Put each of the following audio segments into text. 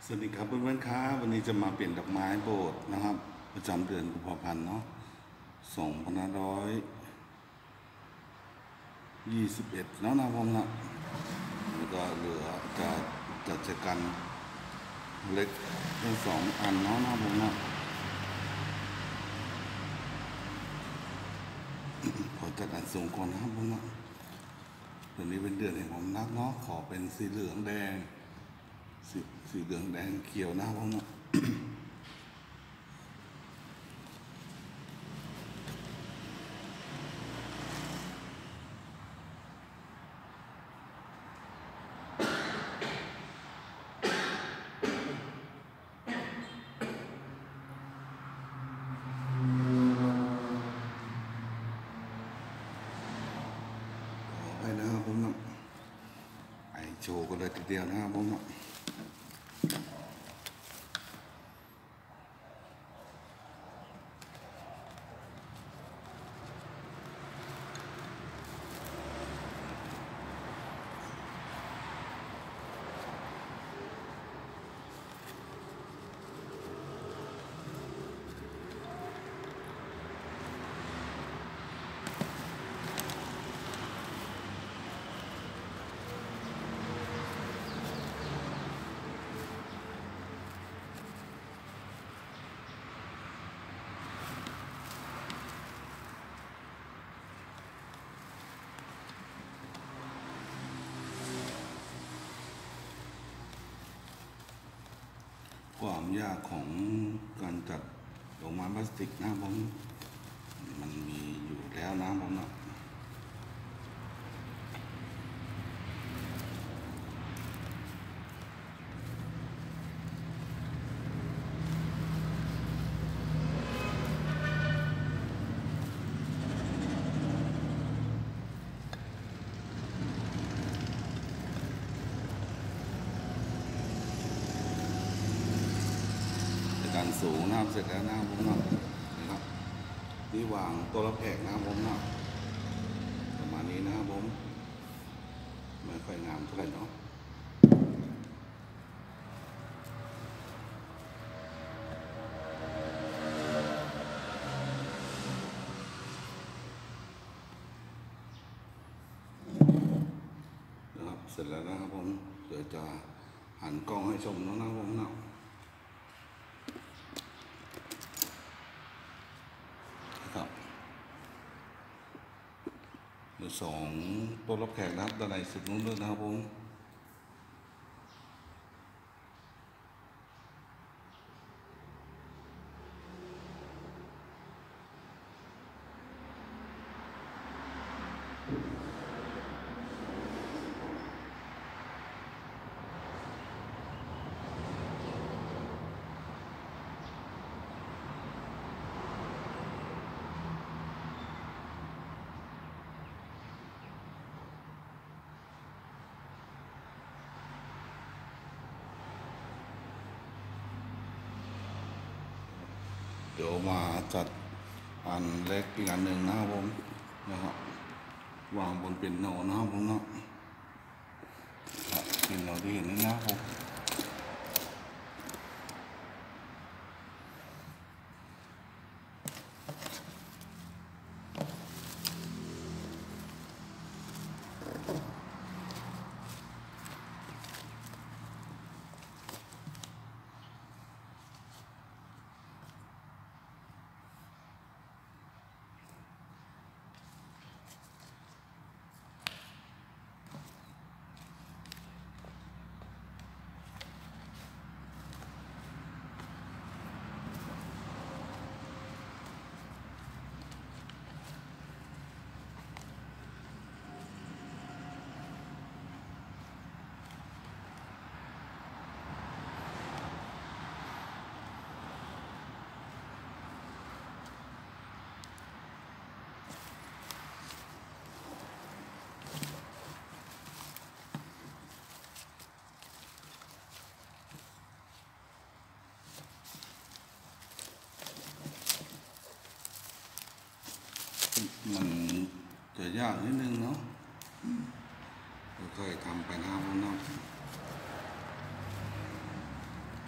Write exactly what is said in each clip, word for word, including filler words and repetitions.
สวัสดีครับเพื่อนๆครับวันนี้จะมาเปลี่ยนดอกไม้โบสถ์นะครับประจำเดือนกุมภาพันธ์เนาะสองพันห้าร้อยยี่สิบเอ็ดแล้วนะผมนะแล้วก็เหลือจะจัดจัดกันเล็กทั้งสองอันเนาะนะผมนะขอจัดอันสูงก่อนนะครับผมนะเดือนนี้เป็นเดือนแห่งความรักเนาะขอเป็นสีเหลืองแดงสีสีเหลืองแดงเขียวนะผมนะไปนะครับผมนะไอโชว์กันเลยทีเดียวนะครับผมนะความยากของการจัดดอกไม้พลาสติกนะผมมันมีอยู่แล้วนะผมนะการสูงนะครับเสร็จแล้วนะครับผมนะนะครับที่วางตัวรับแขกนะครับผมนะประมาณนี้นะครับผมไม่ค่อยงามเท่าไหร่เนาะนะครับเสร็จแล้วนะครับผมเดี๋ยวจะหันกล้องให้ชมแล้วนะครับผมนะครับเดี๋ยวสองตัวรับแขกนะครับด้านในสุดนู้นด้วยนะครับผมเดี๋ยวมาจัดอันเล็กอีกอันหนึ่งนะครับผมนะครับวางบนเป็นโนนะครับผมเนาะเป็นโนที่เห็นนี่นะครับผมมันจะยากนิดนึงเนาะค่อยๆทำไปนะครับผมเนาะ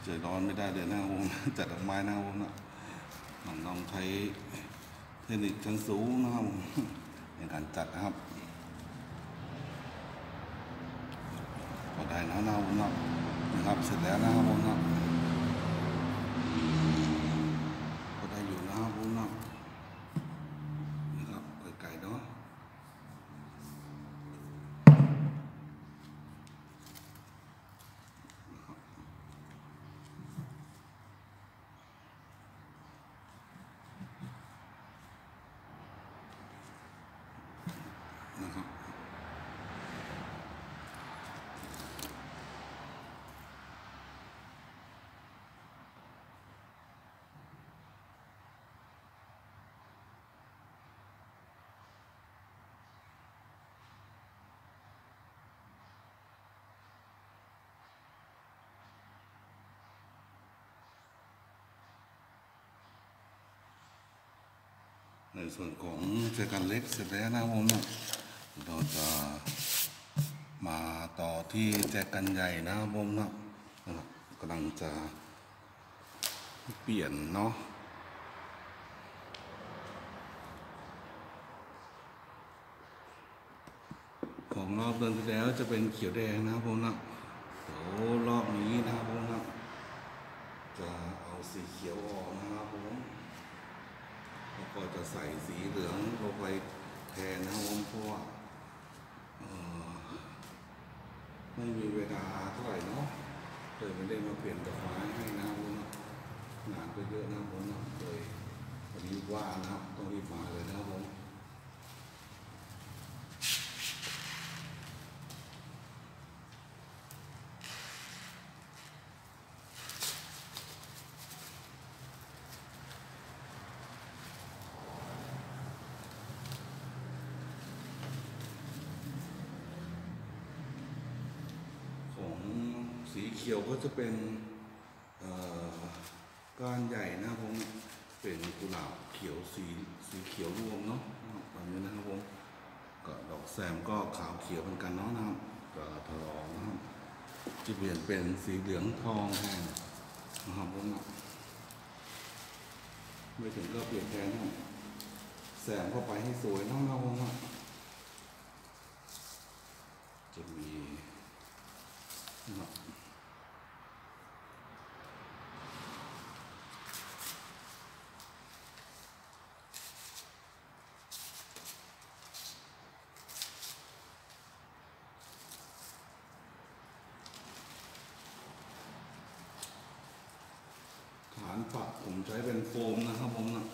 ใจร้อนไม่ได้เลยนะครับผม จัดดอกไม้นะครับผมนะมันต้องใช้เทคนิคชั้นสูงนะครับผมในการจัดนะครับพอได้นะนะครับผมนะนะครับเสร็จแล้วนะครับผมนะก็ได้อยู่นะครับผมนะนะครับไก่ๆเนาะนะครับในส่วนของเจกันเล็กเสร็จแล้วนะครับผมนะเราจะมาต่อที่แจกันใหญ่นะครับผมนะนะครับกำลังจะเปลี่ยนเนาะของรอบเดือนที่แล้วจะเป็นเขียวแดงนะครับผมนะเดี๋ยวรอบนี้นะครับผมนะจะเอาสีเขียวออกนะครับผมแล้วก็จะใส่สีเหลืองลงไปแทนนะครับผมเพราะว่าไม่มีเวลาเท่าไหร่เนาะเลยไม่ได้มาเปลี่ยนดอกไม้ให้นะครับผมนะงานก็เยอะนะครับผมนะเลยวันนี้ว่างนะครับต้องรีบมาเลยนะครับผมของสีเขียวก็จะเป็นก้านใหญ่นะครับผมเป็นกุหลาบเขียวสีสีเขียวรวมเนาะแบบนี้นะครับผมก็ดอกแซมก็ขาวเขียวเหมือนกันเนาะนะครับก็ทะลองนะครับจะเปลี่ยนเป็นสีเหลืองทองแทนนะครับผมไม่ถึงก็เปลี่ยนแทนนะแซมเข้าไปให้สวยน้องเราผมจะมีนะครับฐานปักผมใช้เป็นโฟมนะครับผมนะ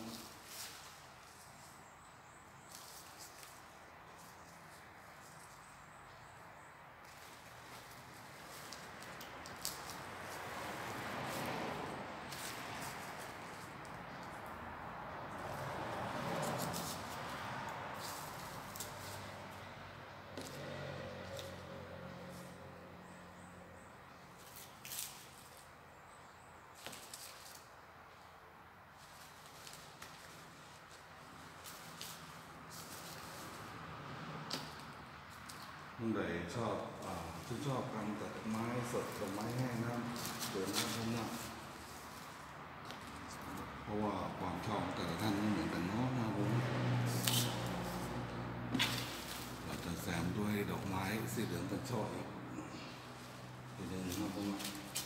ท่านใดชอบอ่าที่ชอบการตัดดอกไม้สดดอกไม้แห้งนะเดินนะผมนะเพราะว่าความชอบแต่ละท่านไม่เหมือนกันเนาะนะผมเราจะแซมด้วยดอกไม้สีเหลืองเป็นช่ออีกทีหนึ่งนะผมนะ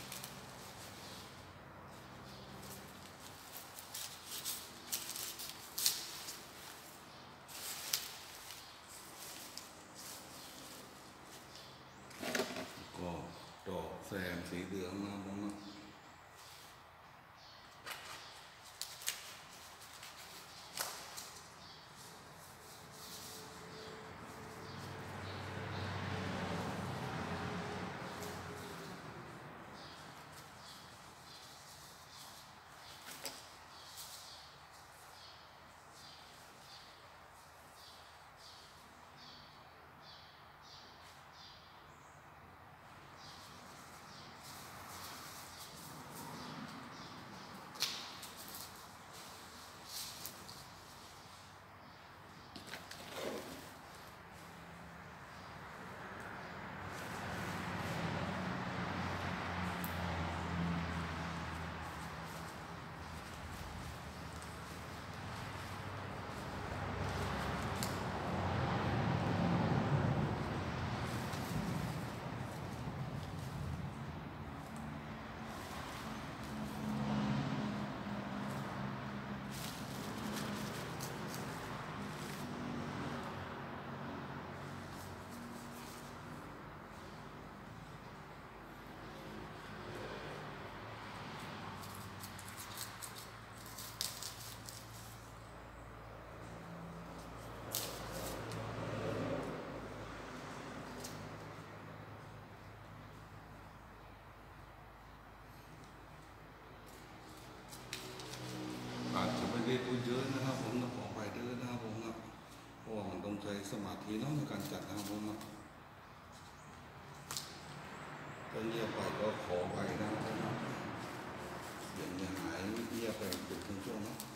ก็ดอกแซมสีเหลืองนะผมนะใช้สมาธิเนาะในการจัดนะครับผมเนาะถ้าเงียบไปก็ขอไปนะครับผมเนาะเสียงจะหายเงียบไปเป็นช่วงๆเนาะ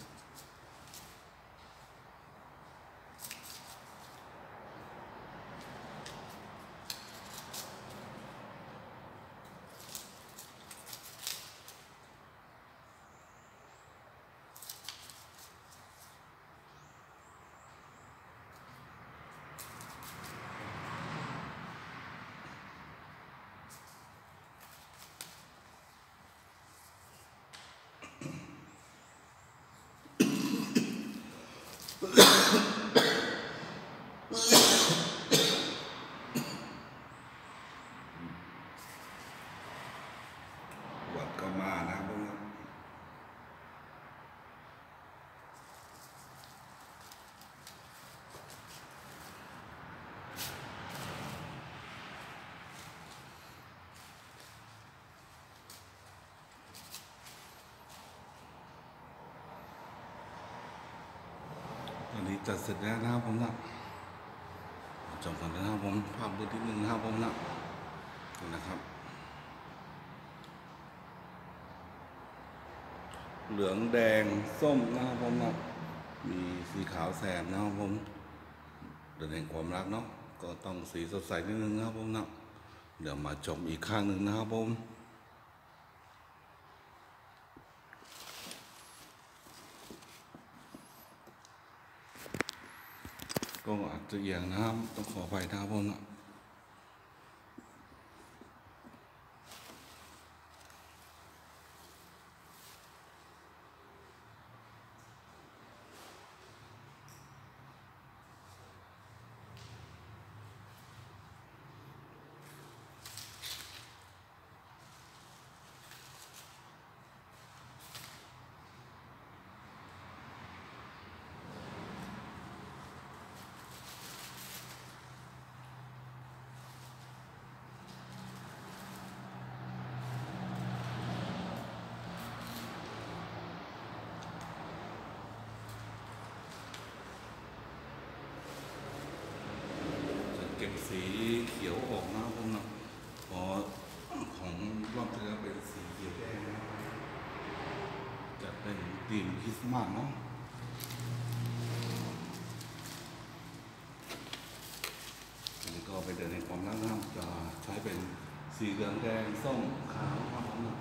หวัดก็มานะครับผมเนาะอันนี้จัดเสร็จแล้วนะครับผมเนาะจบกันแล้วนะครับผมภาพมืดที่หนึ่งนะครับผมเนาะนี่นะครับ เหลืองแดงส้มนะครับผมเนาะมีสีขาวแซมนะครับผมเดือนแห่งความรักเนาะก็ต้องสีสดใสนิดนึงนะครับผมเนาะเดี๋ยวมาชมอีกข้างหนึ่งนะครับผมก็อาจจะเอียงนะครับต้องขออภัยนะครับผมเนาะจะเก็บสีเขียวออกนะครับผมเนาะพอของรอบที่แล้วเป็นสีเขียวแดงนะครับจะเป็นธีมคริสต์มาสเนาะอันนี้ก็ไปเดินในความรักนะครับจะใช้เป็นสีเหลืองแดงส้มขาวครับผมเนาะ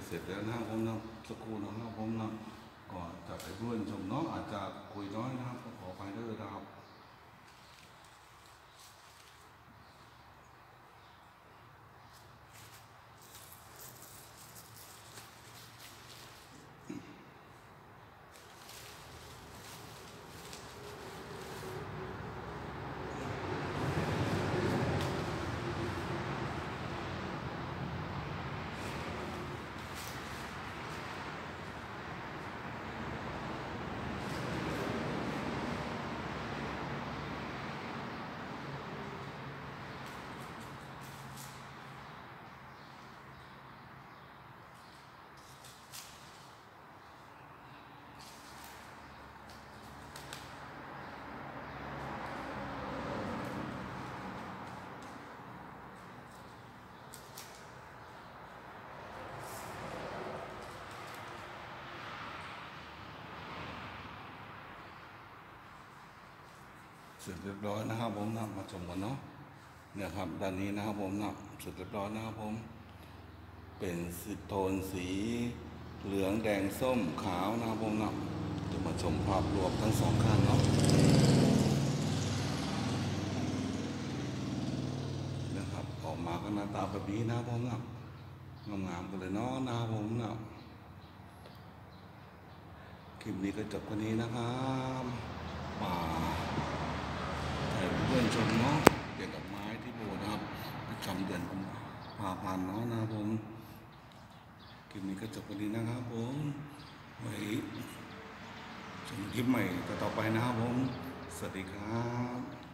เสร็จแล้วนะครับผมนะสักครู่นะครับผมนะก่อนจะไปเพื่อนชมเนาะอาจจะคุยน้อยนะครับก็ขอไปด้วยนะครับเสร็จเรียบร้อยนะครับผมนะมาชมกันเนาะเนี่ยครับด้านนี้นะครับผมนะเสร็จเรียบร้อยนะครับผมเป็นสีโทนสีเหลืองแดงส้มขาวนะครับผมนะจะมาชมภาพรวมทั้งสองข้างเนาะนะครับออกมาก็หน้าตาแบบนี้นะครับผมนะงามๆกันเลยเนาะนะครับผมนะคลิปนี้ก็จบกันนี้นะครับป่าถ่ายเพื่อนชมเนาะเกี่ยวกับไม้ที่โบนะครับประจำเดือนกุมภาพันธ์เนาะนะครับผมคลิปนี้ก็จบกันนี้นะครับผมไว้ชมคลิปใหม่ต่อๆไปนะครับผมสวัสดีครับ